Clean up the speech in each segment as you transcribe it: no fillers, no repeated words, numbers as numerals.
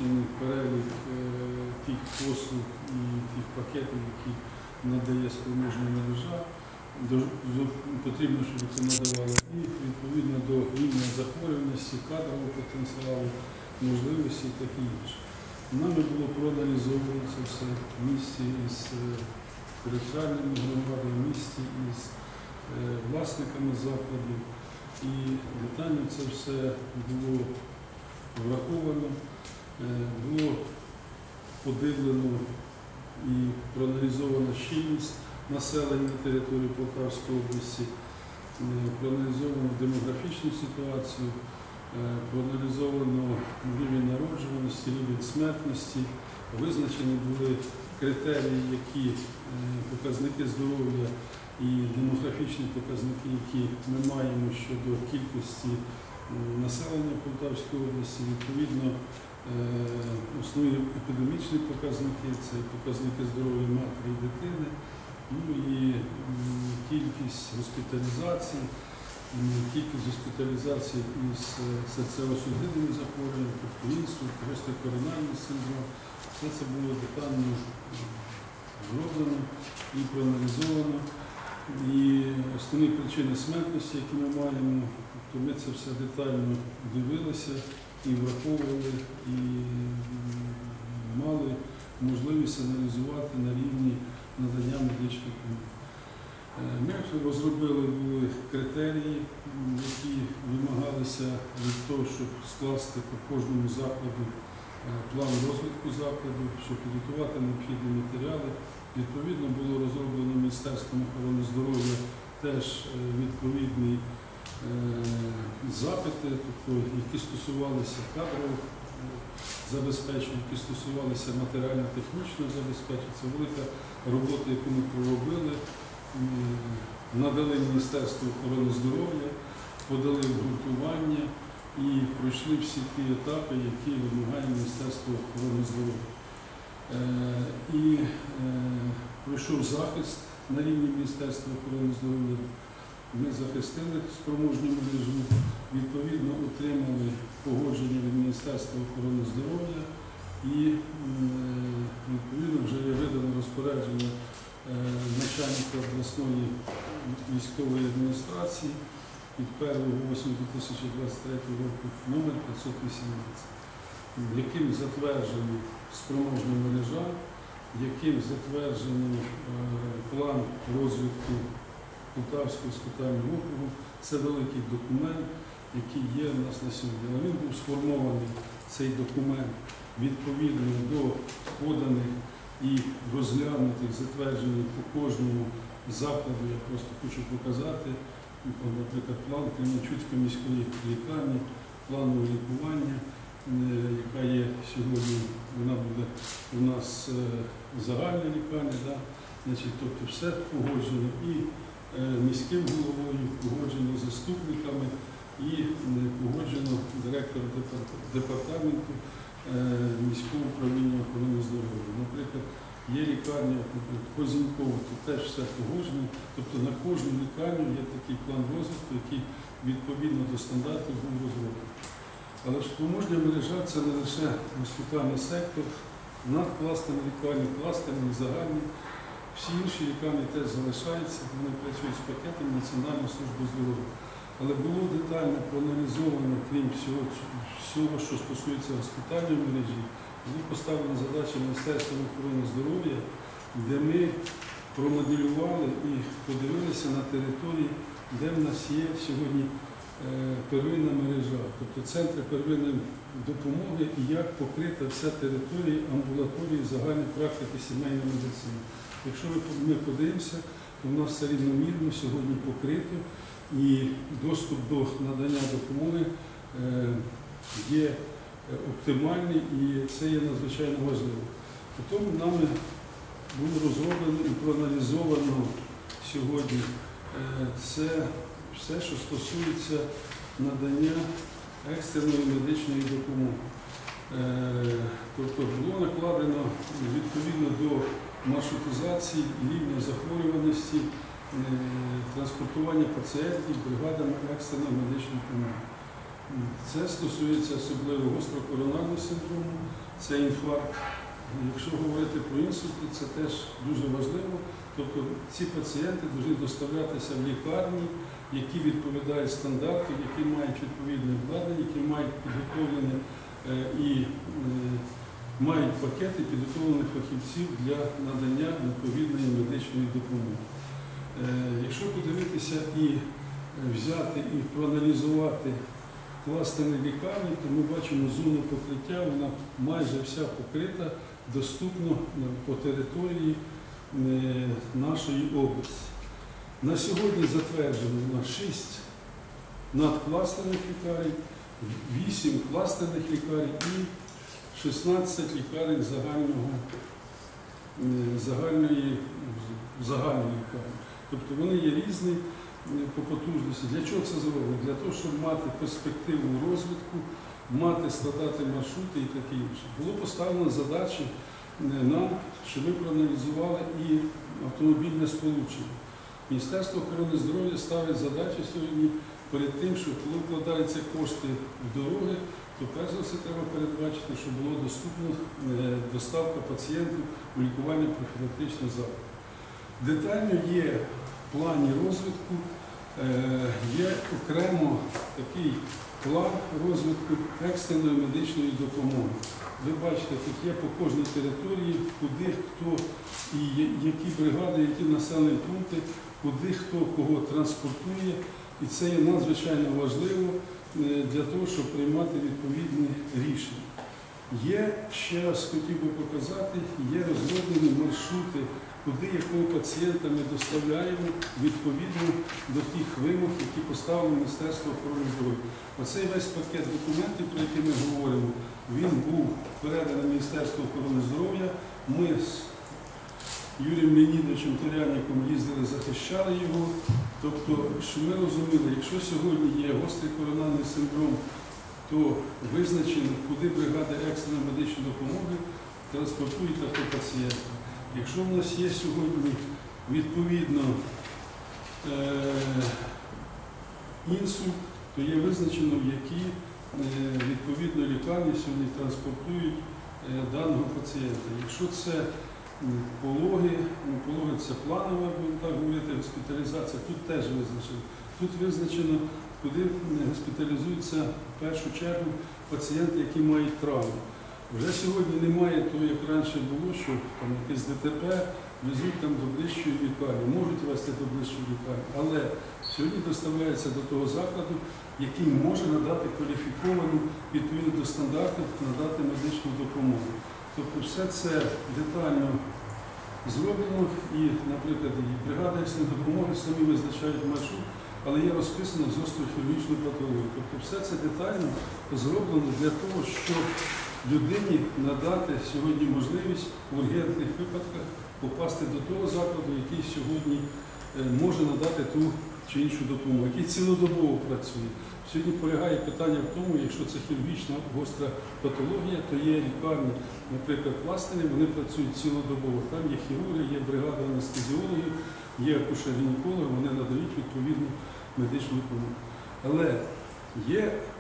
визначений перелік тих послуг і тих пакетів, які надає спроможна мережа. Потрібно, щоб це надавало і відповідно до рівня захворюваності, кадрового потенціалу, можливості і таке інше. Нами було проаналізовано це все в місті із територіальними громадами, в місті із власниками закладів. І детально це все було враховано, було подивлено і проаналізовано щільність населення на території Полтавської області, проаналізовано демографічну ситуацію, проаналізовано рівень народжуваності, рівень смертності, визначені були критерії, які показники здоров'я і демографічні показники, які ми маємо щодо кількості населення Полтавської області. Відповідно, основні епідемічні показники – це показники здоров'я матері і дитини, ну і кількість госпіталізацій, із серцево-судинними захворюваннями, тобто інсульт, гострокоронарний синдром. Все це було детально зроблено і проаналізовано. І основні причини смертності, які ми маємо, тобто ми це все детально дивилися і враховували, і мали можливість аналізувати на рівні надання медичних умов. Ми розробили були критерії, які вимагалися від того, щоб скласти по кожному закладу план розвитку закладу, щоб підготувати необхідні матеріали. Відповідно, було розроблено Міністерством охорони здоров'я теж відповідні запити, тобто, які стосувалися кадрових забезпечень, які стосувалися матеріально-технічного забезпечення. Це велика робота, яку ми проробили, надали Міністерству охорони здоров'я, подали обґрунтування і пройшли всі ті етапи, які вимагає Міністерство охорони здоров'я. І пройшов захист на рівні Міністерства охорони здоров'я. Ми захистили спроможну мережу, відповідно отримали погодження від Міністерства охорони здоров'я і відповідно вже є видано розпорядження начальника обласної військової адміністрації від 1.08.2023 року номер 518, яким затверджена спроможна мережа, яким затверджений план розвитку Полтавського госпітального округу. Це великий документ, який є у нас на сьогодні. Він був сформований, цей документ, відповідно до поданих і розглянутих, затверджених по кожному закладу. Я просто хочу показати, наприклад, план Кременчуцької міської лікарні, плану лікування, яка є сьогодні, вона буде у нас загальна лікарня, да? Тобто все погоджено і міським головою, погоджено заступниками і погоджено директором департаменту міського управління охорони здоров'я. Наприклад, є лікарня Козінькова, тут теж все погоджено, тобто на кожну лікарню є такий план розвитку, який відповідно до стандартів був розроблений. Але спроможна мережа – це не лише госпітальний сектор, надкластерні лікарні, кластерні, загальні. Всі інші лікарні теж залишаються, вони працюють з пакетом Національної служби здоров'я. Але було детально проаналізовано, крім всього, що стосується госпітальної мережі, було поставлено задачі Міністерства охорони здоров'я, де ми промоделювали і подивилися на території, де в нас є сьогодні первинна мережа, тобто центри первинної допомоги і як покрита вся територія амбулаторії загальної практики сімейної медицини. Якщо ми подивимося, то в нас все рівномірно сьогодні покрито і доступ до надання допомоги є оптимальний і це є надзвичайно важливо. Потім нами було розроблено і проаналізовано сьогодні це все, що стосується надання екстреної медичної допомоги. Тобто було накладено відповідно до маршрутизації і рівня захворюваності, транспортування пацієнтів бригадами екстреної медичної допомоги. Це стосується особливо гострокоронарного синдрому, це інфаркт. Якщо говорити про інсульти, це теж дуже важливо. Тобто ці пацієнти повинні доставлятися в лікарні, які відповідають стандарту, які мають відповідне обладнання, які мають підготовлені і мають пакети підготовлених фахівців для надання відповідної медичної допомоги. Якщо подивитися і взяти і проаналізувати кластери лікарні, то ми бачимо зону покриття, вона майже вся покрита, доступно по території нашої області. На сьогодні затверджено у нас 6 надкластерних лікарень, 8 кластерних лікарень і 16 лікарень загальної лікарні. Тобто вони є різні по потужності. Для чого це зроблено? Для того, щоб мати перспективу розвитку, мати складати маршрути і таке інше. Було поставлено задачі нам, щоб ми проаналізували і автомобільне сполучення. Міністерство охорони здоров'я ставить задачі сьогодні перед тим, що коли вкладаються кошти в дороги, то перш за все треба передбачити, щоб було доступна доставка пацієнтів у лікування профілактичних закладів. Детально є в плані розвитку, є окремо такий план розвитку екстреної медичної допомоги. Ви бачите, тут є по кожній території, куди хто і які бригади, які населені пункти, куди хто кого транспортує. І це є надзвичайно важливо для того, щоб приймати відповідні рішення. Є, ще раз хотів би показати, є розроблені маршрути, куди якого пацієнта ми доставляємо відповідно до тих вимог, які поставило Міністерство охорони здоров'я. Оцей весь пакет документів, про які ми говоримо, він був переданий Міністерству охорони здоров'я. Ми з Юрієм Леонідовичем Торяніком їздили, захищали його. Тобто, що ми розуміли, якщо сьогодні є гострий коронарний синдром, то визначено, куди бригади екстреної медичної допомоги транспортують такого пацієнта. Якщо в нас є сьогодні відповідно інсульт, то є визначено, в які відповідно лікарні сьогодні транспортують даного пацієнта. Якщо це пологи це планова, будемо так говорити, госпіталізація, тут теж визначено. Тут визначено, куди госпіталізуються в першу чергу пацієнти, які мають травми. Вже сьогодні немає того, як раніше було, що там якесь ДТП везуть там до ближчої лікарні, можуть везти до ближчої лікарні, але сьогодні доставляється до того закладу, який може надати кваліфіковану, відповідно до стандартів, надати медичну допомогу. Тобто все це детально зроблено і, наприклад, і бригада екстреної допомоги самі визначають маршрут, але є розписано з гострохірургічною патологією. Тобто все це детально зроблено для того, щоб людині надати сьогодні можливість в ургентних випадках попасти до того закладу, який сьогодні може надати ту чи іншу допомогу, який цілодобово працює. Сьогодні полягає питання в тому, якщо це хірургічна гостра патологія, то є лікарні, наприклад, кластери, вони працюють цілодобово. Там є хірурги, є бригада анестезіологів, є акушер-гінекологи, вони надають відповідну медичну допомогу. Але є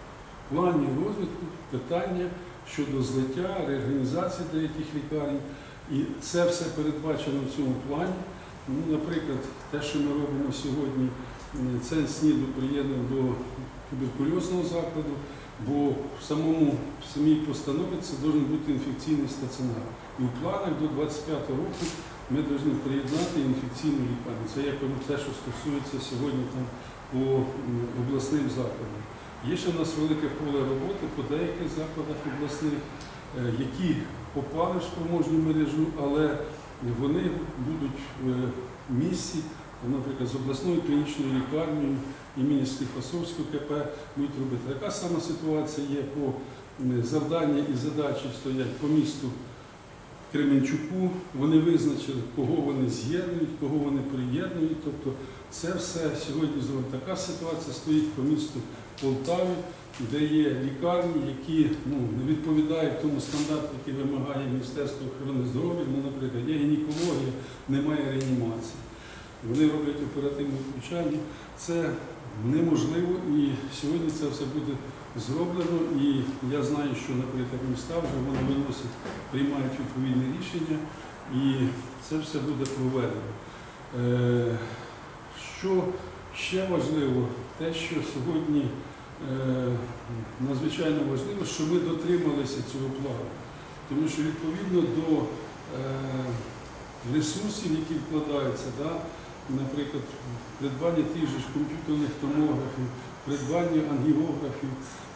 в плані розвитку питання щодо злиття, реорганізації деяких лікарень. І це все передбачено в цьому плані. Наприклад, те, що ми робимо сьогодні, це СНІДу приєднано до туберкульозного закладу, бо в самій постанові це має бути інфекційний стаціонар. І в планах до 2025 року ми повинні приєднати інфекційну лікарню. Це як те, що стосується сьогодні там, по обласним закладам. Є ще в нас велике поле роботи по деяких закладах обласних, які попали в спроможну мережу, але вони будуть в місті, наприклад, з обласною клінічною лікарнею імені Склифосовського КП будуть робити. Така сама ситуація є по завдання і задачі стоять по місту Кременчуку. Вони визначили, кого вони з'єднують, кого вони приєднують. Тобто це все сьогодні зроблено. Така ситуація стоїть по місту Полтаві, де є лікарні, які не відповідають тому стандарту, який вимагає Міністерство охорони здоров'я. Наприклад, є гінекологія, немає реанімації. Вони роблять оперативне втручання. Це неможливо і сьогодні це все буде зроблено, і я знаю, що, наприклад, міста вже вони виносять, приймають відповідне рішення, і це все буде проведено. Що ще важливо, те, що сьогодні надзвичайно важливо, що ми дотрималися цього плану. Тому що відповідно до ресурсів, які вкладаються, наприклад, придбання тих же комп'ютерних томографів, придбання ангіографів,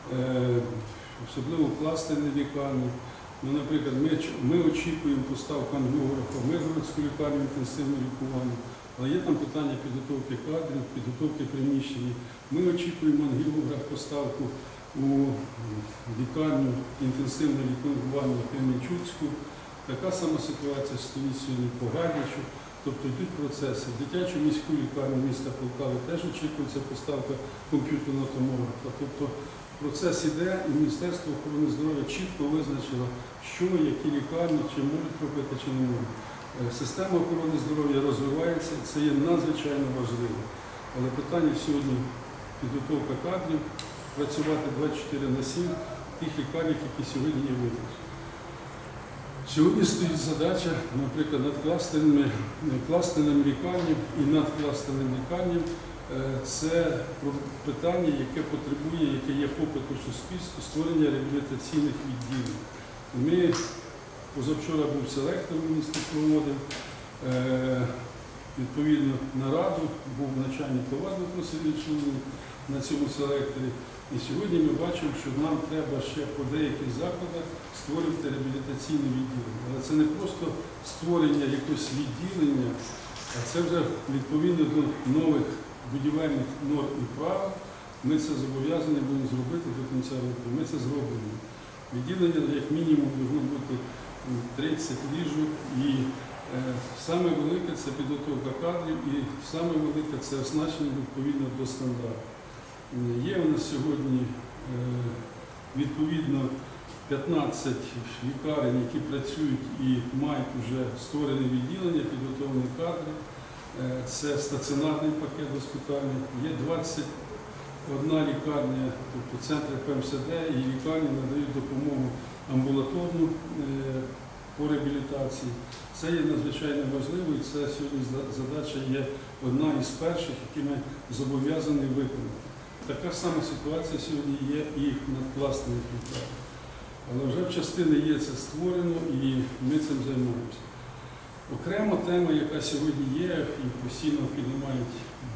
особливо в кластерній лікарні. Наприклад, ми очікуємо поставку ангіографа в Миргородську лікарню інтенсивного лікування, але є там питання підготовки кадрів, підготовки приміщень. Ми очікуємо ангіограф поставку у лікарню інтенсивного лікування Кременчуцьку. Така сама ситуація стоїть сьогодні по Гадячу. Тобто йдуть процеси. В дитячу міську лікарню міста Полтави теж очікується поставка комп'ютерного томографа. Тобто процес іде, і Міністерство охорони здоров'я чітко визначило, що, які лікарні, чи можуть робити, чи не можуть. Система охорони здоров'я розвивається, це є надзвичайно важливо. Але питання сьогодні підготовка кадрів, працювати 24/7 в тих лікарнях, які сьогодні є виключені. Сьогодні стоїть задача, наприклад, над кластерним лікарням і надкластерним лікарням. Це питання, яке потребує, яке є попит у суспільстві, створення реабілітаційних відділень. Ми позавчора був селектор, міністр проводив відповідно нараду, був начальник ОВА Дмитро Сергійович на цьому селекторі. І сьогодні ми бачимо, що нам треба ще по деяких закладах створювати реабілітаційне відділення. Але це не просто створення якогось відділення, а це вже відповідно до нових будівельних норм і правил. Ми це зобов'язані будемо зробити до кінця року. Ми це зробимо. Відділення, як мінімум, повинно бути 30 ліжок. І саме велике – це підготовка кадрів, і саме велике – це оснащення відповідно до стандартів. Є у нас сьогодні відповідно 15 лікарень, які працюють і мають вже створені відділення, підготовлені кадри. Це стаціонарний пакет госпітальний. Є 21 лікарня, тобто центри ПМСД, і лікарні надають допомогу амбулаторну по реабілітації. Це є надзвичайно важливо, і це сьогодні задача є одна із перших, які ми зобов'язані виконати. Така сама ситуація сьогодні є і над класними лікарнями. Але вже в частині є це створено, і ми цим займаємося. Окрема тема, яка сьогодні є, і постійно піднімають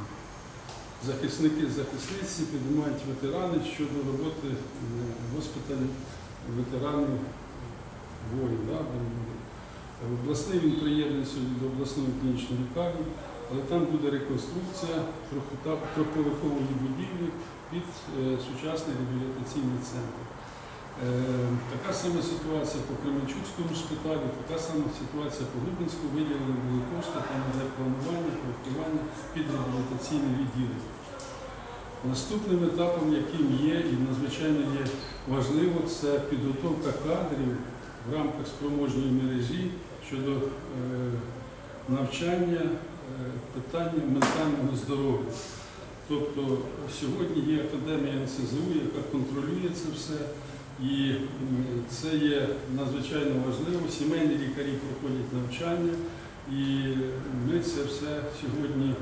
захисники, захисниці, піднімають ветерани щодо роботи госпіталів ветеранів воїн. Обласний він приєднаний сьогодні до обласної клінічної лікарні, але там буде реконструкція трьохповерхової будівлі під сучасний реабілітаційний центр. Така сама ситуація по Кременчуцькому шпиталі, така сама ситуація по Лубенську, виділені були кошти, там йде планування, проєктування під реабілітаційне відділення. Наступним етапом, яким є і надзвичайно є важливо, це підготовка кадрів в рамках спроможної мережі щодо навчання питання ментального здоров'я. Тобто сьогодні є Академія НСЗУ, яка контролює це все, і це є надзвичайно важливо. Сімейні лікарі проходять навчання, і ми це все сьогодні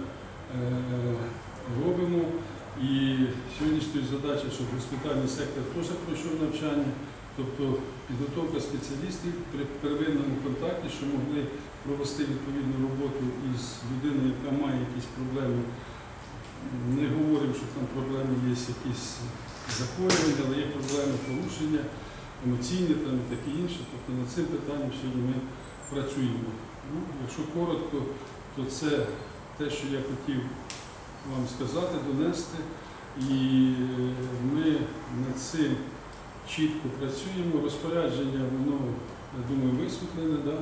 робимо. І сьогодні стоїть задача, щоб госпітальний сектор теж пройшов навчання, тобто підготовка спеціалістів при первинному контакті, що могли провести відповідну роботу із людиною, яка має якісь проблеми. Не говоримо, що там проблеми є якісь захворювання, але є проблеми порушення, емоційні там, і таке інше. Тобто над цим питанням сьогодні ми працюємо. Ну, якщо коротко, то це те, що я хотів вам сказати, донести. І ми над цим чітко працюємо. Розпорядження, воно, я думаю, висвітлене. Да?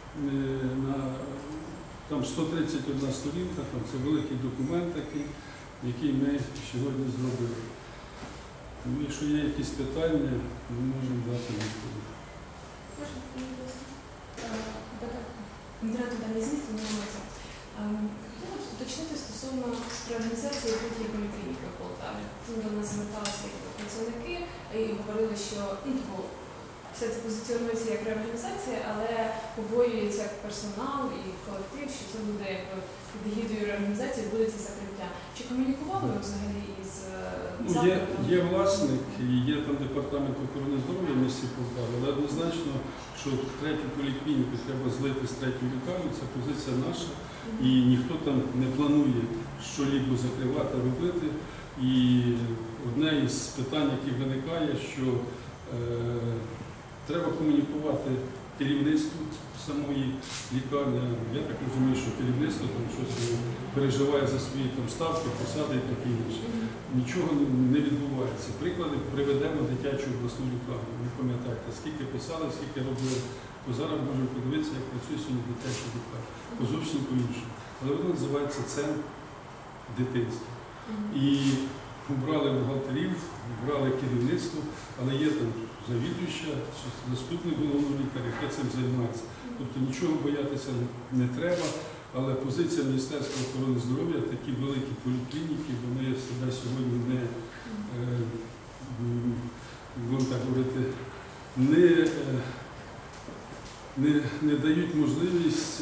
Там 131 сторінка, там це великий документ такий, який ми сьогодні зробили. Ну, якщо є якісь питання, ми можемо дати відповідь. Кандидату дані змісту не можна. Хотіла б уточнити стосовно реорганізації третьої поліклініки в Полтаві. До нас зверталися працівники і говорили, що все це позиціонується як реорганізація, але побоюється персонал і колектив, що це буде під егідою реорганізації, буде це закриття. Чи комунікували ви взагалі із закладом? Є власник і є там департамент охорони здоров'я в місті Полтава, але однозначно, що третю поліклініку треба злити з третьою лікарню, це позиція наша, і ніхто там не планує що-либо закривати, робити. І одне із питань, яке виникає, що треба комунікувати керівництву самої лікарні. Я так розумію, що керівництво там щось переживає за свої там ставки, посади і таке інше. Нічого не відбувається. Приклади приведемо дитячу обласну лікарню. Ви пам'ятаєте, скільки писали, скільки робили. То зараз можемо подивитися, як працює сьогодні дитяча лікарня. То зовсім по-іншому. Але воно називається центр дитинства. І обрали бухгалтерів, обрали керівництво, але є там завідуюча, заступник головного лікаря, яка цим займається. Тобто нічого боятися не треба, але позиція Міністерства охорони здоров'я, такі великі поліклініки, вони себе сьогодні будемо так говорити, не дають можливість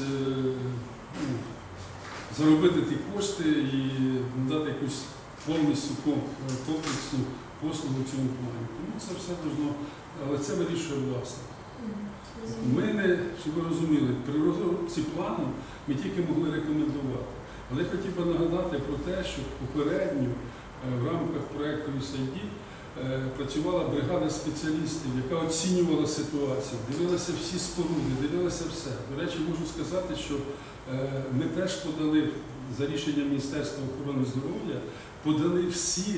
заробити ті кошти і надати якусь повністю комплексну послугу в цьому плані. Тому це все должно, але це вирішує власник. Ми не, щоб ви розуміли, при розробці плану ми тільки могли рекомендувати. Але я хотів би нагадати про те, що попередньо в рамках проєкту USAID працювала бригада спеціалістів, яка оцінювала ситуацію, дивилася всі споруди, дивилася все. До речі, можу сказати, що ми теж подали, за рішенням Міністерства охорони здоров'я, подали всі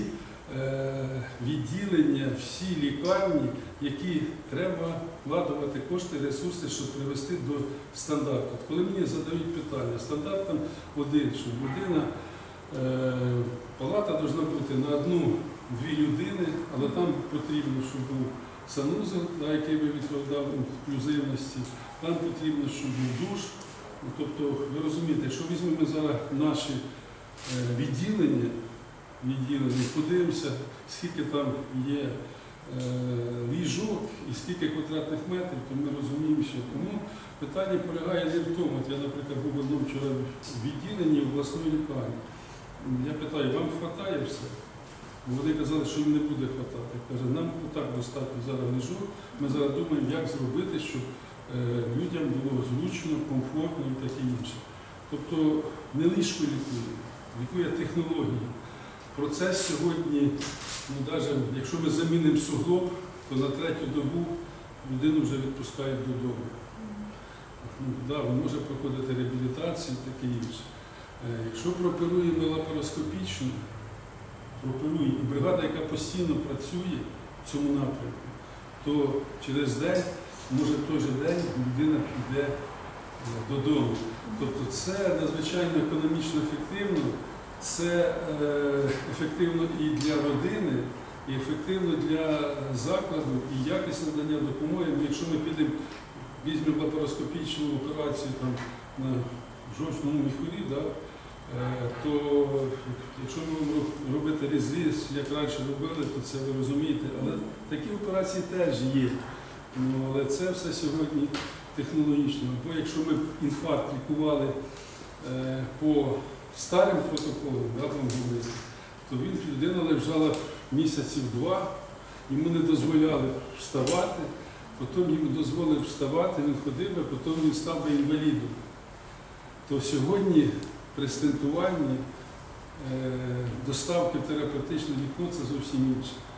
відділення, всі лікарні, які треба вкладувати кошти, ресурси, щоб привести до стандарту. Коли мені задають питання, стандарт там один, що людина, палата повинна бути на одну-дві людини, але там потрібно, щоб був санузел, який би відповідав інклюзивності, там потрібно, щоб був душ. Тобто, ви розумієте, якщо візьмемо зараз наші відділення, подивимося, скільки там є ліжок і скільки квадратних метрів, то ми розуміємо, що тому питання полягає не в тому. От я, наприклад, був вчора в відділенні обласної лікарні. Я питаю, вам вистачає все? Бо вони казали, що їм не буде вистачати. Каже, нам отак достатньо зараз ліжок, ми зараз думаємо, як зробити, щоб людям було зручно, комфортно і таке інше. Тобто не ліжко лікує технології. Процес сьогодні, навіть якщо ми замінимо суглоб, то на третю добу людину вже відпускають додому. Він може проходити реабілітацію і таке інше. Якщо прооперуємо лапароскопічно, і бригада, яка постійно працює в цьому напрямку, то через день, може в той же день людина піде додому. Тобто це надзвичайно економічно ефективно, це ефективно і для родини, і ефективно для закладу, і якісне надання допомоги. Якщо ми підемо, візьмемо лапароскопічну операцію там, на жовчному міхурі, то якщо ми будемо робити розріз, як раніше робили, то це ви розумієте. Але такі операції теж є. Але це все сьогодні технологічно. Бо якщо ми інфаркт лікували по старим протоколам, то людина лежала місяців 2, йому не дозволяли вставати, потім йому дозволили вставати, він ходив, а потім він став би інвалідом. То сьогодні при стентуванні доставки в терапевтичне вікно – це зовсім інше.